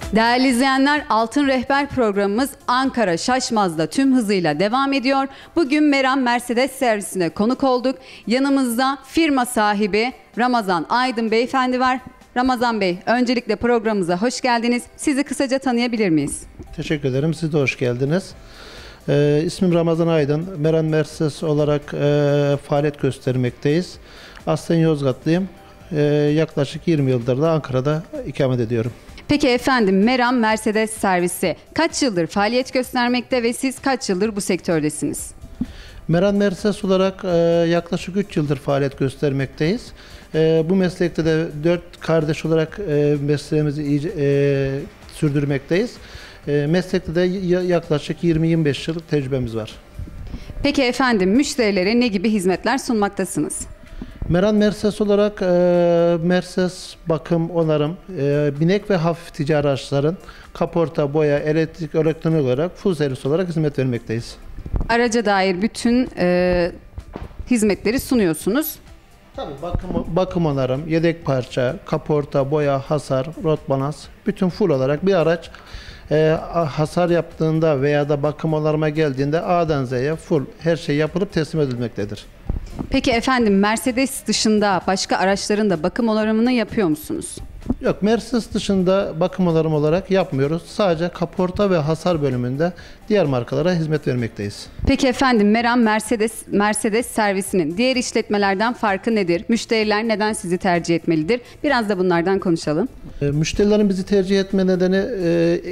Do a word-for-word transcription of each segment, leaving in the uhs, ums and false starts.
Değerli izleyenler, Altın Rehber programımız Ankara Şaşmaz'da tüm hızıyla devam ediyor. Bugün Meram Mercedes servisine konuk olduk. Yanımızda firma sahibi Ramazan Aydın Beyefendi var. Ramazan Bey, öncelikle programımıza hoş geldiniz. Sizi kısaca tanıyabilir miyiz? Teşekkür ederim. Siz de hoş geldiniz. Ee, ismim Ramazan Aydın. Meram Mercedes olarak e, faaliyet göstermekteyiz. Aslen Yozgatlıyım. E, yaklaşık yirmi yıldır da Ankara'da ikamet ediyorum. Peki efendim, Meram Mercedes servisi kaç yıldır faaliyet göstermekte ve siz kaç yıldır bu sektördesiniz? Meram Mercedes olarak e, yaklaşık üç yıldır faaliyet göstermekteyiz. E, bu meslekte de dört kardeş olarak e, mesleğimizi iyice, e, sürdürmekteyiz. E, meslekte de yaklaşık yirmi yirmi beş yıllık tecrübemiz var. Peki efendim, müşterilere ne gibi hizmetler sunmaktasınız? Meram Mercedes olarak e, Mercedes bakım, onarım, e, binek ve hafif ticari araçların kaporta, boya, elektrik, elektronik olarak full servis olarak hizmet vermekteyiz. Araca dair bütün e, hizmetleri sunuyorsunuz. Tabii bakım, bakım onarım, yedek parça, kaporta, boya, hasar, rot balans, bütün full olarak bir araç e, hasar yaptığında veya da bakım onarıma geldiğinde A'dan Z'ye full her şey yapılıp teslim edilmektedir. Peki efendim, Mercedes dışında başka araçların da bakım onarımını yapıyor musunuz? Yok, Mercedes dışında bakım onarım olarak yapmıyoruz. Sadece kaporta ve hasar bölümünde diğer markalara hizmet vermekteyiz. Peki efendim, Meram Mercedes Mercedes servisinin diğer işletmelerden farkı nedir? Müşteriler neden sizi tercih etmelidir? Biraz da bunlardan konuşalım. E, müşterilerin bizi tercih etme nedeni e,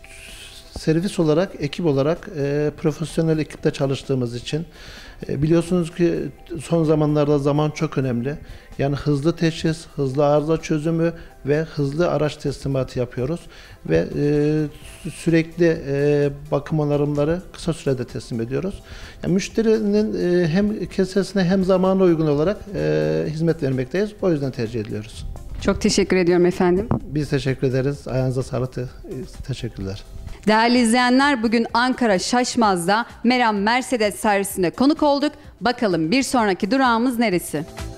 servis olarak, ekip olarak e, profesyonel ekipte çalıştığımız için. E, biliyorsunuz ki son zamanlarda zaman çok önemli. Yani hızlı teşhis, hızlı arıza çözümü ve hızlı araç teslimatı yapıyoruz. Ve e, sürekli e, bakım onarımları kısa sürede teslim ediyoruz. Yani müşterinin e, hem kesesine hem zamana uygun olarak e, hizmet vermekteyiz. O yüzden tercih ediyoruz. Çok teşekkür ediyorum efendim. Biz teşekkür ederiz. Ayağınıza sağlık. Teşekkürler. Değerli izleyenler, bugün Ankara Şaşmaz'da Meram Mercedes servisine konuk olduk. Bakalım bir sonraki durağımız neresi?